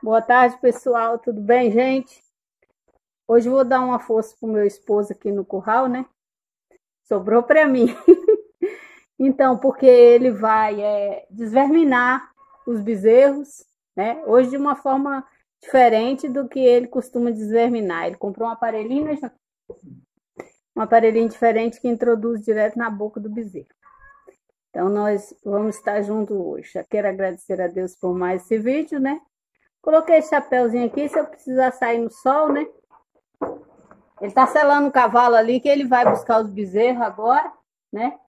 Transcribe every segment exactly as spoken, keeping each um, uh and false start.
Boa tarde, pessoal. Tudo bem, gente? Hoje eu vou dar uma força pro meu esposo aqui no curral, né? Sobrou para mim. Então, porque ele vai é, desverminar os bezerros, né? Hoje de uma forma diferente do que ele costuma desverminar. Ele comprou um aparelhinho, né? Um aparelhinho diferente que introduz direto na boca do bezerro. Então, nós vamos estar juntos hoje. Já quero agradecer a Deus por mais esse vídeo, né? Coloquei esse chapéuzinho aqui, se eu precisar sair no sol, né? Ele tá selando o cavalo ali, que ele vai buscar os bezerros agora, né?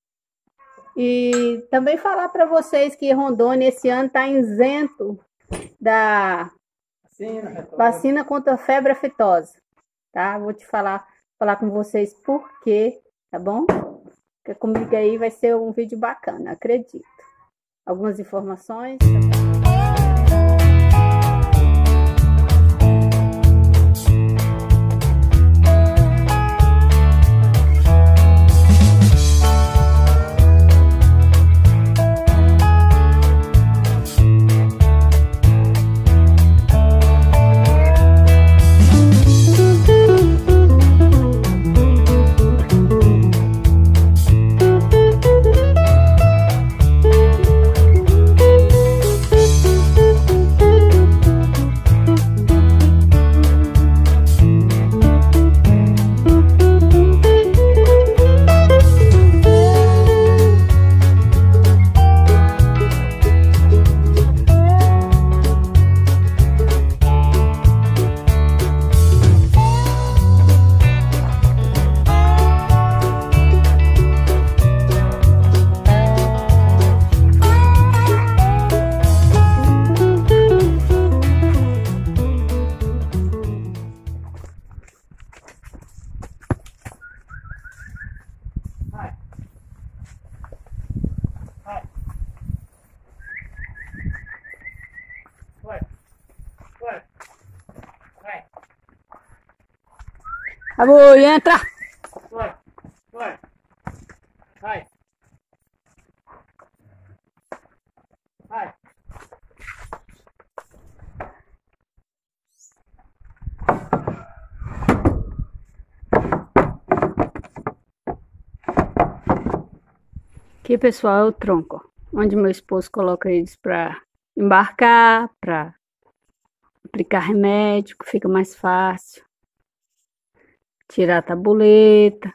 E também falar para vocês que Rondônia esse ano tá isento da vacina, vacina contra a febre aftosa, tá? Vou te falar, falar com vocês por quê, tá bom? Porque comigo aí vai ser um vídeo bacana, acredito. Algumas informações. Amor, entra! Vai, vai, vai, vai. Aqui, pessoal, é o tronco, ó, onde meu esposo coloca eles para embarcar, para aplicar remédio, que fica mais fácil. Tirar a tabuleta.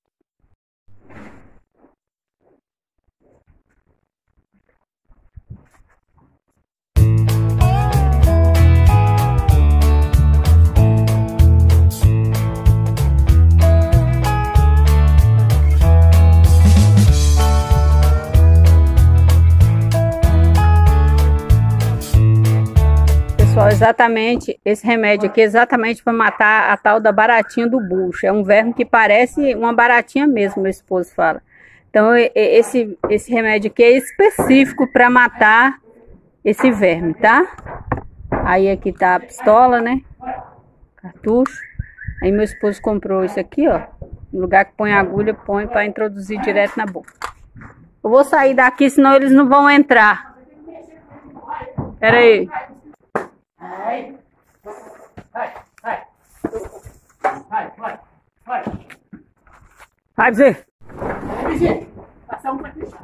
Pessoal, exatamente, esse remédio aqui é exatamente para matar a tal da baratinha do bucho. É um verme que parece uma baratinha mesmo, meu esposo fala. Então, esse, esse remédio aqui é específico para matar esse verme, tá? Aí aqui tá a pistola, né? Cartucho. Aí meu esposo comprou isso aqui, ó. No lugar que põe a agulha, põe para introduzir direto na boca. Eu vou sair daqui, senão eles não vão entrar. Pera aí. Vai, vai, vai, vai, vai, vai. Vai, Zé. Vai, passar um pra fechar.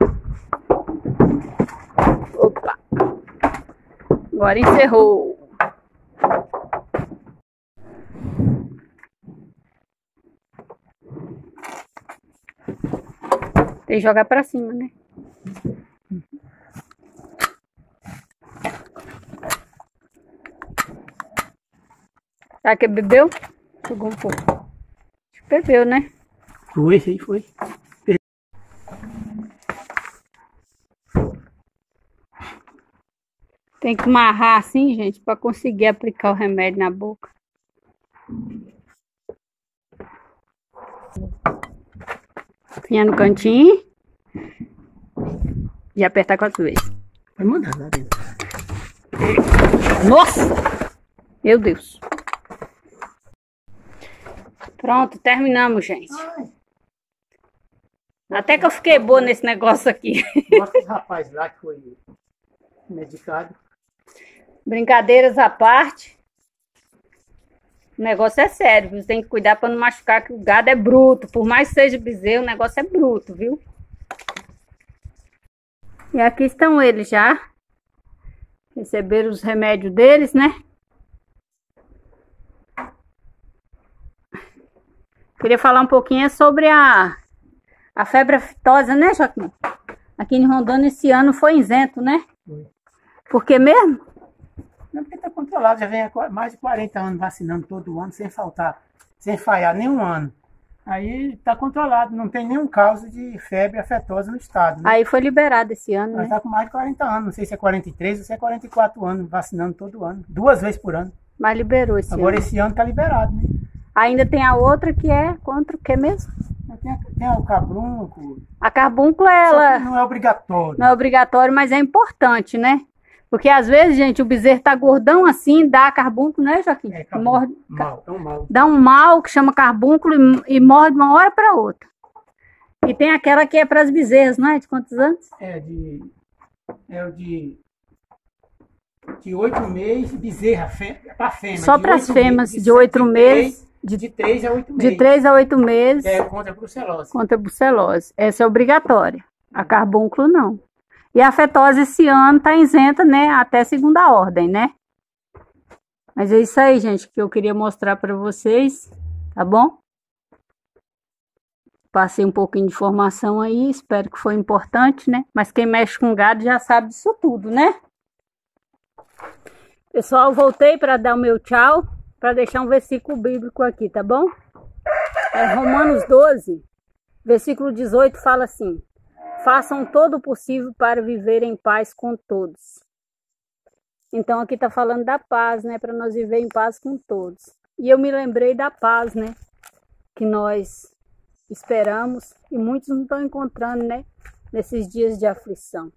Opa. Agora encerrou. Tem que jogar pra cima, né? Será que bebeu? Jogou um pouco. Acho que bebeu, né? Foi, sim, foi. Tem que amarrar assim, gente, para conseguir aplicar o remédio na boca. Pinha no cantinho. E apertar quatro vezes. Vai mandar lá dentro. Nossa! Meu Deus. Pronto, terminamos, gente. Ai. Até que eu fiquei boa nesse negócio aqui. Mostra esse rapaz lá que foi medicado. Brincadeiras à parte, o negócio é sério, você tem que cuidar para não machucar, que o gado é bruto. Por mais que seja bezerro, o negócio é bruto, viu? E aqui estão eles já. Receberam os remédios deles, né? Queria falar um pouquinho sobre a, a febre aftosa, né, Joaquim? Aqui em Rondônia esse ano foi isento, né? Foi. Por que mesmo? Não, porque está controlado, já vem há mais de quarenta anos vacinando todo ano, sem faltar, sem falhar nenhum ano. Aí está controlado, não tem nenhum caso de febre aftosa no estado. Né? Aí foi liberado esse ano, Mas né? está com mais de quarenta anos, não sei se é quarenta e três ou se é quarenta e quatro anos, vacinando todo ano, duas vezes por ano. Mas liberou esse Agora ano. esse ano está liberado, né? Ainda tem a outra que é contra o que mesmo? Tem, a, tem o cabrunco. A carbúnculo, Só ela que não é obrigatório. não é obrigatório, mas é importante, né? Porque às vezes, gente, o bezerro tá gordão assim, dá carbúnculo, né, Joaquim? É, carbúnculo. Morde, Mal, é um mal. dá um mal que chama carbúnculo e, e morre de uma hora para outra. E tem aquela que é para as bezerras, não é? De quantos anos? É de. É o de. De oito meses, bezerra, fê, é para fêmea. Só para as fêmeas, de oito meses. De, de três a oito meses. De três a oito meses. É contra a brucelose. Contra a brucelose. Essa é obrigatória. A carbúnculo não. E a afetose esse ano está isenta, né? Até segunda ordem, né? Mas é isso aí, gente, que eu queria mostrar para vocês, tá bom? Passei um pouquinho de informação aí, espero que foi importante, né? Mas quem mexe com gado já sabe disso tudo, né? Pessoal, voltei para dar o meu tchau, para deixar um versículo bíblico aqui, tá bom? É Romanos doze, versículo dezoito, fala assim: façam todo o possível para viver em paz com todos. Então aqui está falando da paz, né? Para nós viver em paz com todos. E eu me lembrei da paz, né? Que nós esperamos e muitos não estão encontrando, né? Nesses dias de aflição.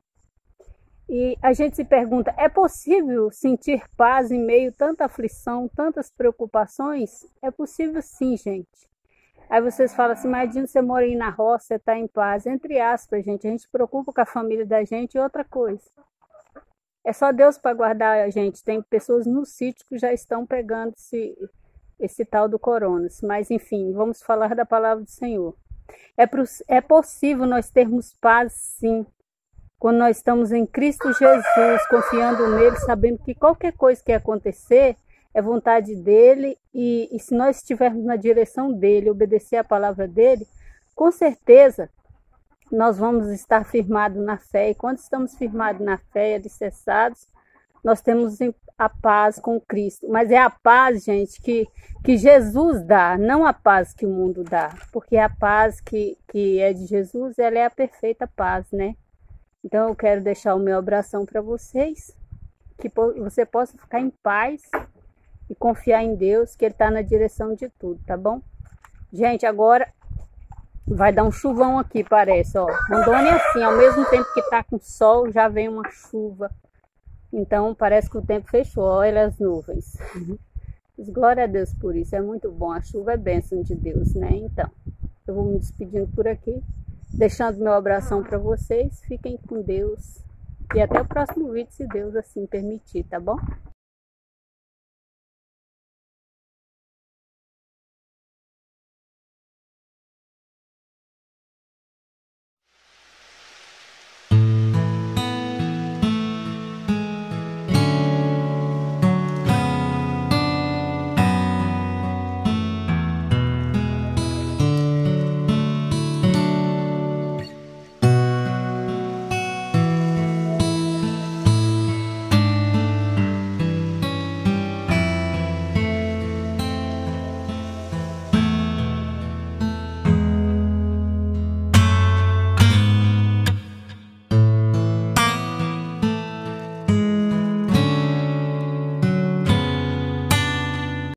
E a gente se pergunta, é possível sentir paz em meio a tanta aflição, tantas preocupações? É possível sim, gente. Aí vocês falam assim, imagina você mora aí na roça, você está em paz. Entre aspas, gente, a gente se preocupa com a família da gente e outra coisa. É só Deus para guardar a gente. Tem pessoas no sítio que já estão pegando esse, esse tal do corona. Mas enfim, vamos falar da palavra do Senhor. É, pro, é possível nós termos paz sim, quando nós estamos em Cristo Jesus, confiando nele, sabendo que qualquer coisa que acontecer é vontade dele, e, e se nós estivermos na direção dele, obedecer a palavra dele, com certeza nós vamos estar firmados na fé. E quando estamos firmados na fé, alicerçados, nós temos a paz com Cristo. Mas é a paz, gente, que, que Jesus dá, não a paz que o mundo dá. Porque a paz que, que é de Jesus, ela é a perfeita paz, né? Então eu quero deixar o meu abração para vocês, que você possa ficar em paz e confiar em Deus, que Ele está na direção de tudo, tá bom? Gente, agora vai dar um chuvão aqui, parece, ó. Rondônia é assim, ao mesmo tempo que tá com sol, já vem uma chuva. Então parece que o tempo fechou, olha as nuvens. Uhum. Glória a Deus por isso, é muito bom, a chuva é bênção de Deus, né? Então, eu vou me despedindo por aqui, deixando meu abração para vocês, fiquem com Deus e até o próximo vídeo, se Deus assim permitir, tá bom?